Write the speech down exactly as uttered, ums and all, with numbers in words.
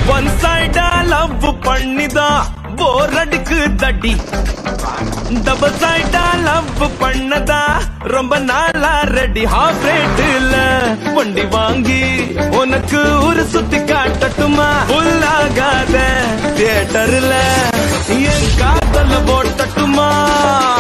One சைடா love பண்ணிதான் போர் அடிக்கு தடி, டபுள் சைடா லவ் பண்ணதா ரொம்ப நாளா ரெடி. ஹாஃப் ரேட்டுல வண்டி வாங்கி உனக்கு ஒரு சுத்தி காட்டட்டுமா? புல்லாகாத தியேட்டர்ல என் காதல போட்டட்டுமா?